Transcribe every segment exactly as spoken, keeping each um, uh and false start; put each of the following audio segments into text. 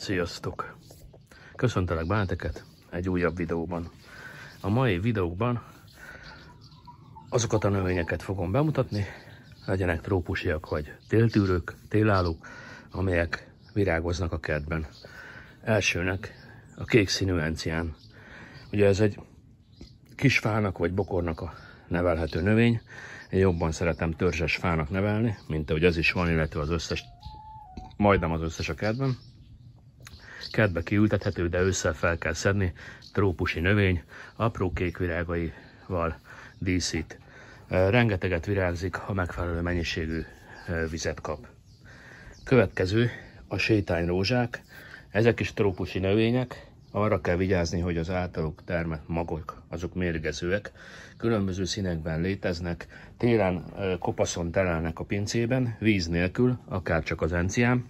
Sziasztok! Köszöntelek benneteket egy újabb videóban. A mai videókban azokat a növényeket fogom bemutatni, legyenek trópusiak vagy téltűrők, télállók, amelyek virágoznak a kertben. Elsőnek a kék színű encián. Ugye ez egy kis fának vagy bokornak a nevelhető növény. Én jobban szeretem törzses fának nevelni, mint ahogy ez is van, illetve az összes, majdnem az összes a kertben. Kertbe kiültethető, de ősszel fel kell szedni, trópusi növény, apró kék virágaival díszít. Rengeteget virágzik, ha megfelelő mennyiségű vizet kap. Következő a sétányrózsák. Ezek is trópusi növények, arra kell vigyázni, hogy az általuk termett magok, azok mérgezőek. Különböző színekben léteznek, télen kopaszon telelnek a pincében, víz nélkül, akár csak az encián.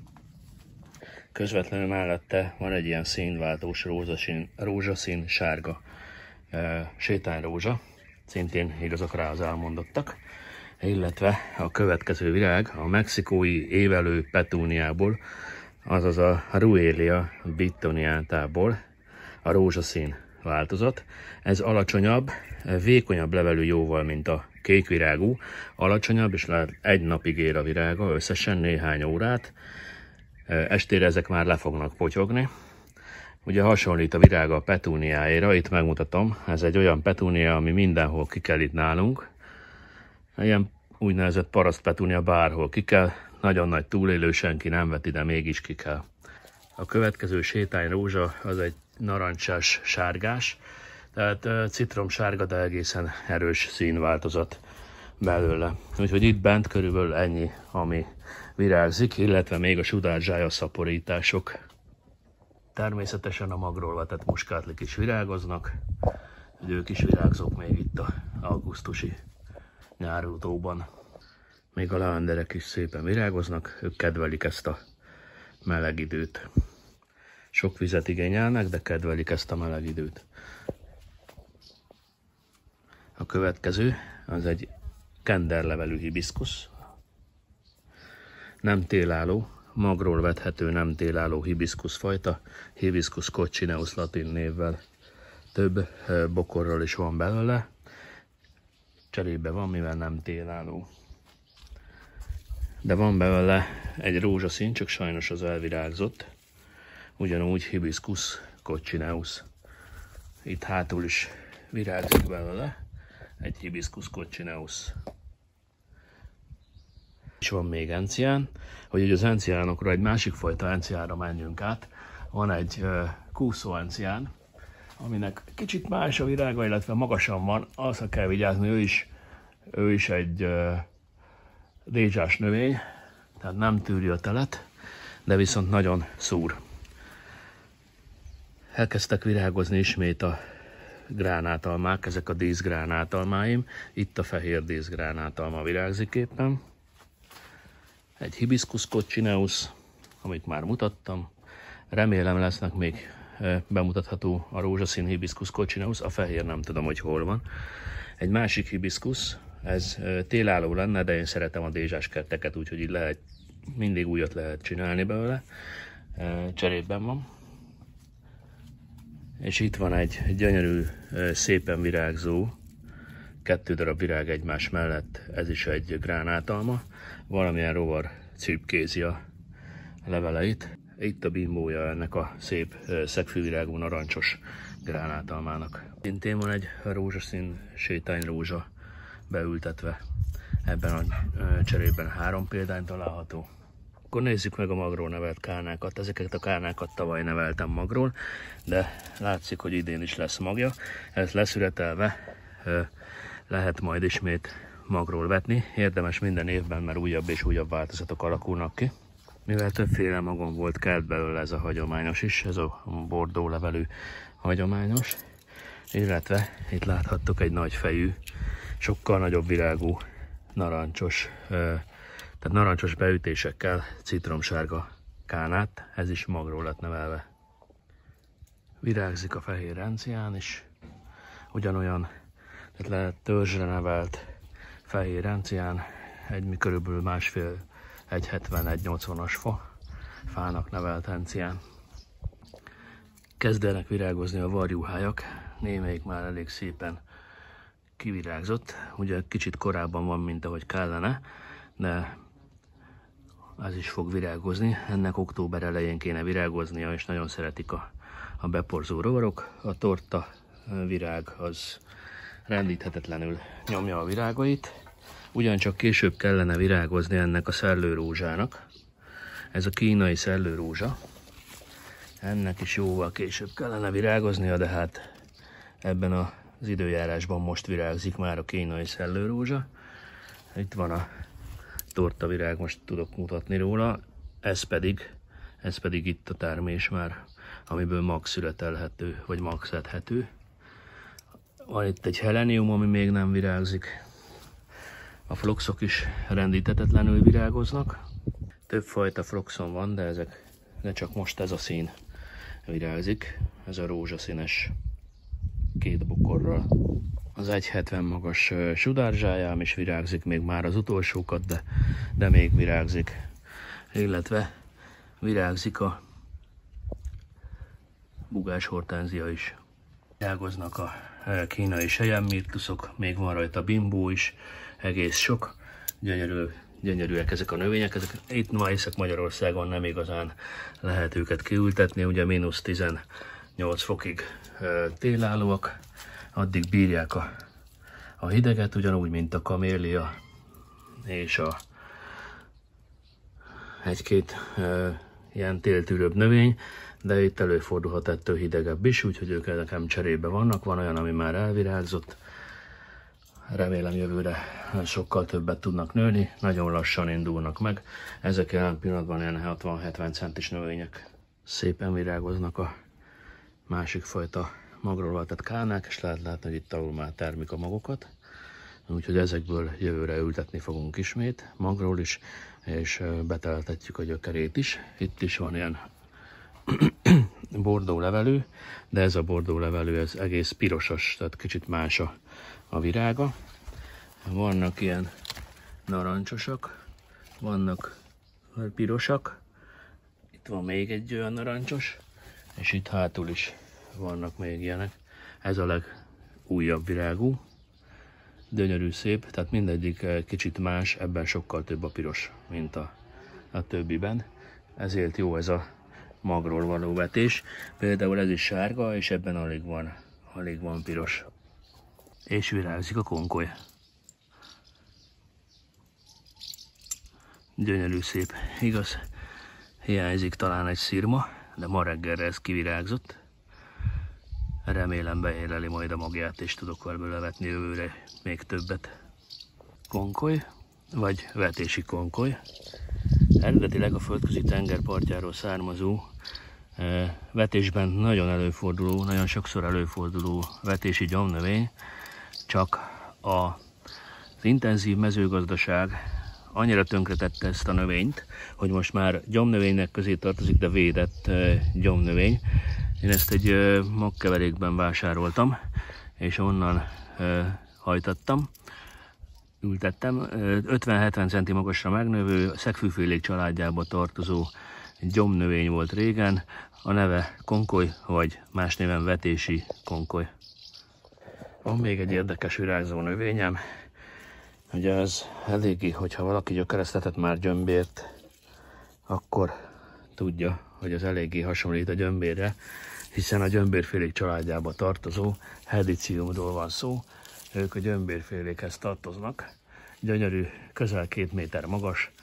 Közvetlenül mellette van egy ilyen színváltós rózsaszín, rózsaszín sárga e, sétányrózsa, szintén igazak rá az elmondottak, illetve a következő virág a mexikói évelő petúniából, azaz a Ruellia bittoniátából a rózsaszín változat. Ez alacsonyabb, vékonyabb levelű jóval, mint a kékvirágú, alacsonyabb, és lehet egy napig ér a virága, összesen néhány órát. Estére ezek már le fognak potyogni. Ugye hasonlít a virága a petúniáira, itt megmutatom, ez egy olyan petúnia, ami mindenhol kikel itt nálunk. Ilyen úgynevezett paraszt petúnia bárhol kikel, nagyon nagy túlélő, senki nem vet ide, mégis kikel. A következő sétányrózsa az egy narancsás sárgás, tehát citromsárga, de egészen erős színváltozat belőle. Úgyhogy itt bent körülbelül ennyi, ami virágzik, illetve még a sudárzsája szaporítások. Természetesen a magról vetett muskátlik is virágoznak, ők is virágzók még itt a augusztusi nyárutóban. Még a leanderek is szépen virágoznak, ők kedvelik ezt a meleg időt. Sok vizet igényelnek, de kedvelik ezt a meleg időt. A következő az egy kenderlevelű hibiszkusz. Nem télálló, magról vethető nem télálló hibiszkusz fajta, Hibiscus coccineus latin névvel. Több bokorról is van belőle, cserébe van, mivel nem télálló. De van belőle egy rózsaszín, csak sajnos az elvirágzott, ugyanúgy Hibiscus coccineus. Itt hátul is virágzik belőle egy Hibiscus coccineus. És van még encián, hogy az enciánokra egy másik fajta enciánra menjünk át. Van egy uh, kúszó encián, aminek kicsit más a virága, illetve magasan van, azt kell vigyázni, ő is, ő is egy uh, rézsás növény, tehát nem tűri a telet, de viszont nagyon szúr. Elkezdtek virágozni ismét a gránátalmák, ezek a díszgránátalmáim. Itt a fehér díszgránátalma virágzik éppen. Egy Hibiscus coccineus, amit már mutattam. Remélem lesznek még bemutatható a rózsaszín Hibiscus coccineus, a fehér nem tudom, hogy hol van. Egy másik hibiscus, ez télálló lenne, de én szeretem a dézsás kerteket, úgyhogy így lehet, mindig újat lehet csinálni belőle. Cserében van. És itt van egy gyönyörű, szépen virágzó, kettő darab virág egymás mellett, ez is egy gránátalma. Valamilyen rovar cipkézi a leveleit. Itt a bimbója ennek a szép szegfűvirágú narancsos gránátalmának. Szintén van egy rózsaszín sétányrózsa beültetve. Ebben a cserében három példány található. Akkor nézzük meg a magról nevelt kárnákat. Ezeket a kárnákat tavaly neveltem magról, de látszik, hogy idén is lesz magja. Ez leszüretelve lehet majd ismét magról vetni. Érdemes minden évben, mert újabb és újabb változatok alakulnak ki. Mivel többféle magon volt, kelt belőle ez a hagyományos is, ez a bordó levelű hagyományos. Illetve itt láthattok egy nagy fejű, sokkal nagyobb virágú, narancsos, tehát narancsos beütésekkel citromsárga kánát, ez is magról lett nevelve. Virágzik a fehér encián is, ugyanolyan, tehát lehet törzsre nevelt fehér encián, egy körülbelül másfél, egy hetven, egy nyolcvanas fa, fának nevelt encián. Kezdenek virágozni a varjúhájak, némelyik már elég szépen kivirágzott, ugye kicsit korábban van, mint ahogy kellene, de az is fog virágozni. Ennek október elején kéne virágoznia, és nagyon szeretik a, a beporzó rovarok. A torta virág az rendíthetetlenül nyomja a virágait, ugyancsak később kellene virágozni ennek a szellőrózsának. Ez a kínai szellőrózsa. Ennek is jóval később kellene virágoznia, de hát ebben az időjárásban most virágzik már a kínai szellőrózsa. Itt van a tortavirág, most tudok mutatni róla. Ez pedig, ez pedig itt a termés már, amiből mag születelhető, vagy mag szedhető. Van itt egy helenium, ami még nem virágzik. A floxok is rendíthetetlenül virágoznak. Több fajta floxon van, de ezek, de csak most ez a szín virágzik. Ez a rózsaszínes két bokorral. Az egy hetven magas sudárzsájám is virágzik, még már az utolsókat, de, de még virágzik. Illetve virágzik a bugás hortenzia is. Virágoznak a kínai selyemmirtuszok, még van rajta bimbó is, egész sok. Gyönyörű, gyönyörűek ezek a növények. Ezek, itt ma Észak-Magyarországon nem igazán lehet őket kiültetni, ugye mínusz tizennyolc fokig télállóak, addig bírják a, a hideget, ugyanúgy, mint a kamélia és a egy-két e, ilyen téltűrőbb növény, de itt előfordulhat ettől hidegebb is, úgyhogy ők nekem cserébe vannak. Van olyan, ami már elvirágzott. Remélem jövőre sokkal többet tudnak nőni, nagyon lassan indulnak meg. Ezek jelen pillanatban ilyen hatvan-hetven centis növények. Szépen virágoznak a másik fajta magról váltott kálnák, és lehet látni, hogy itt alul már termik a magokat. Úgyhogy ezekből jövőre ültetni fogunk ismét, magról is, és beteltetjük a gyökerét is. Itt is van ilyen bordó levelű, de ez a bordó levelű ez egész pirosas, tehát kicsit más a, a virága. Vannak ilyen narancsosak, vannak pirosak, itt van még egy olyan narancsos, és itt hátul is vannak még ilyenek. Ez a legújabb virágú, gyönyörű, szép, tehát mindegyik kicsit más, ebben sokkal több a piros, mint a, a többiben. Ezért jó ez a magról való vetés. Például ez is sárga, és ebben alig van, alig van piros. És virágzik a konkoly. Gyönyörű, szép. Igaz, hiányzik talán egy szirma, de ma reggelre ez kivirágzott. Remélem beérleli majd a magját, és tudok belőle vetni jövőre még többet. Konkoly, vagy vetési konkoly. Eredetileg a földközi tenger partjáról származó, vetésben nagyon előforduló, nagyon sokszor előforduló vetési gyomnövény, csak az intenzív mezőgazdaság annyira tönkretette ezt a növényt, hogy most már gyomnövénynek közé tartozik, de védett gyomnövény. Én ezt egy magkeverékben vásároltam, és onnan hajtattam, ültettem. ötven-hetven centi magasra megnövő, szegfűfélék családjába tartozó gyomnövény volt régen, a neve konkoly, vagy más néven vetési konkoly. Van még egy érdekes virágzó növényem, ugye az eléggé, hogyha valaki gyökeresztetett már gyömbért, akkor tudja, hogy az eléggé hasonlít a gyömbérre, hiszen a gyömbérfélék családjába tartozó Helicíumról van szó. Ők a gyömbérfélékhez tartoznak. Gyönyörű, közel két méter magas,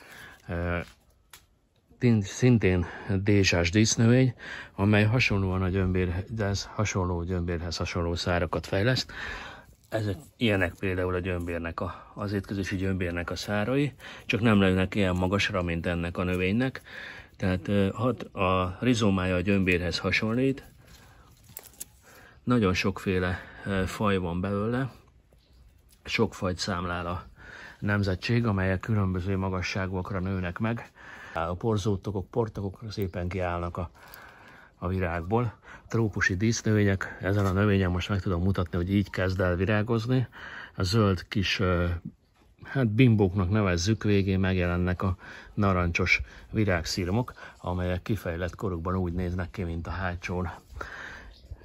szintén dézsás dísznövény, amely hasonlóan a gyömbérhez, hasonló gyömbérhez hasonló szárakat fejleszt. Ezek ilyenek például a gyömbérnek, a, az étkezési gyömbérnek a szárai, csak nem lőnek ilyen magasra, mint ennek a növénynek. Tehát a rizómája a gyömbérhez hasonlít. Nagyon sokféle faj van belőle, sok fajt számlál a nemzetség, amelyek különböző magasságokra nőnek meg. A porzótokok, portokok szépen kiállnak a, a virágból. Trópusi dísznövények, ezen a növényen most meg tudom mutatni, hogy így kezd el virágozni. A zöld kis, hát bimbóknak nevezzük, végén megjelennek a narancsos virágszirmok, amelyek kifejlett korukban úgy néznek ki, mint a hátsón.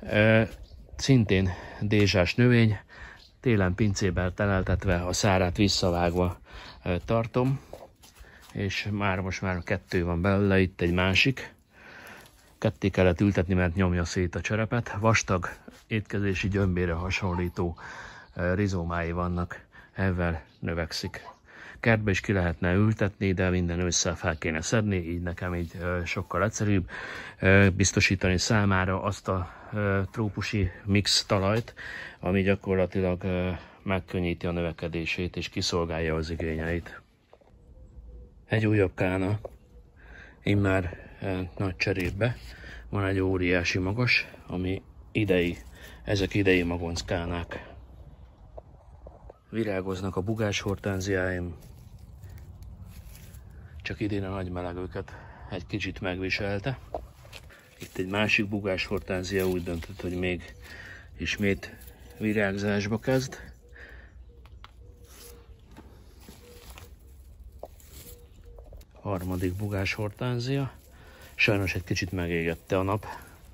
E, szintén dézsás növény, télen pincében teleltetve, a szárát visszavágva e, tartom, és már most már kettő van belőle, itt egy másik. Ketté kellett ültetni, mert nyomja szét a cserepet. Vastag, étkezési gyömbére hasonlító e, rizomái vannak, ezzel növekszik. Kertbe is ki lehetne ültetni, de minden ősszel fel kéne szedni, így nekem így e, sokkal egyszerűbb e, biztosítani számára azt a e, trópusi mix talajt, ami gyakorlatilag e, megkönnyíti a növekedését és kiszolgálja az igényeit. Egy újabb kána, immár e, nagy cserépbe, van egy óriási magas, ami idei, ezek idei magonckánák. Virágoznak a bugás hortenziáim, csak idén a nagy meleg őket egy kicsit megviselte. Itt egy másik bugás hortenzia úgy döntött, hogy még ismét virágzásba kezd. Harmadik bugás hortenzia. Sajnos egy kicsit megégette a nap.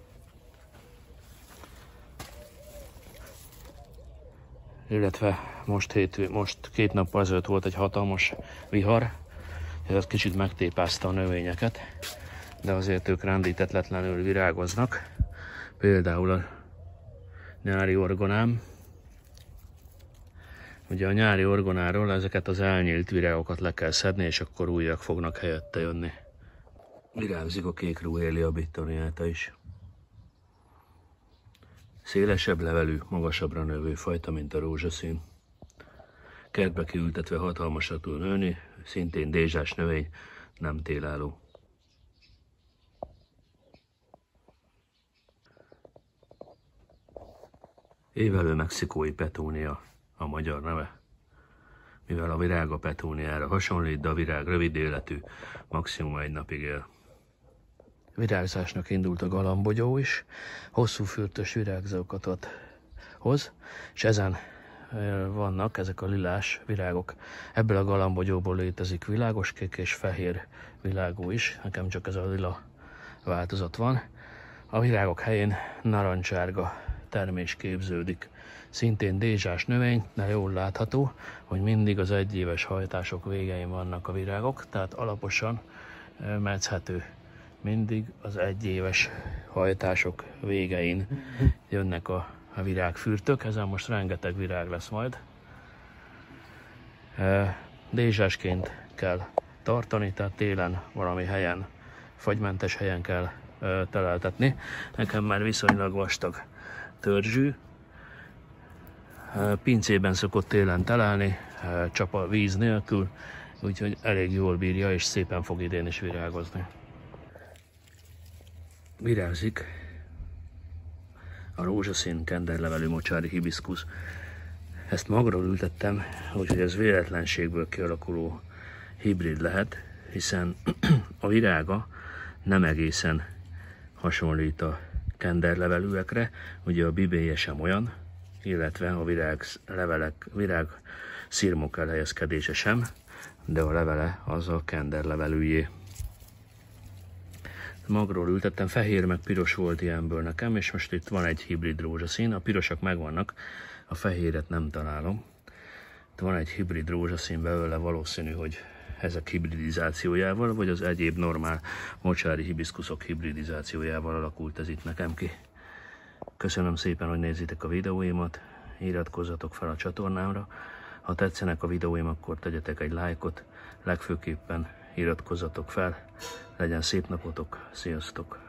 Illetve most, hét, most két nappal ezelőtt volt egy hatalmas vihar, ez kicsit megtépázta a növényeket, de azért ők rendítetlenül virágoznak. Például a nyári orgonám. Ugye a nyári orgonáról ezeket az elnyílt virágokat le kell szedni, és akkor újak fognak helyette jönni. Virágzik a kék Ruellia bittoniata is. Szélesebb levelű, magasabbra növő fajta, mint a rózsaszín. Kertbe kiültetve hatalmasat tud nőni, szintén dézsás növény, nem télálló. Évelő mexikói petúnia a magyar neve. Mivel a virág a petúniára hasonlít, de a virág rövid életű, maximum egy napig él. Virágzásnak indult a galambogyó is, hosszú fürtös virágzókat hoz, és ezen vannak ezek a lilás virágok. Ebből a galambogyóból létezik világoskék és fehér világú is, nekem csak ez a lila változat van. A virágok helyén narancsárga termés képződik. Szintén dézsás növény, de jól látható, hogy mindig az egyéves hajtások végein vannak a virágok, tehát alaposan metszhető. Mindig az egyéves hajtások végein jönnek a, a virágfürtök, ezen most rengeteg virág lesz majd. Dézsásként kell tartani, tehát télen valami helyen, fagymentes helyen kell teleltetni. Nekem már viszonylag vastag törzsű, pincében szokott télen telelni, csapa víz nélkül, úgyhogy elég jól bírja, és szépen fog idén is virágozni. Virágzik a rózsaszín kenderlevelű mocsári hibiszkusz. Ezt magról ültettem, úgyhogy ez véletlenségből kialakuló hibrid lehet, hiszen a virága nem egészen hasonlít a kenderlevelűekre, ugye a bibéje sem olyan, illetve a virág levelek, virág szirmok elhelyezkedése sem, de a levele az a kenderlevelűjé. Magról ültettem, fehér meg piros volt ilyenből nekem, és most itt van egy hibrid rózsaszín, a pirosak megvannak, a fehéret nem találom. Itt van egy hibrid rózsaszín belőle, valószínű, hogy ezek hibridizációjával, vagy az egyéb normál mocsári hibiszkuszok hibridizációjával alakult ez itt nekem ki. Köszönöm szépen, hogy nézitek a videóimat, iratkozzatok fel a csatornámra. Ha tetszenek a videóim, akkor tegyetek egy lájkot, legfőképpen iratkozzatok fel. Legyen szép napotok, sziasztok!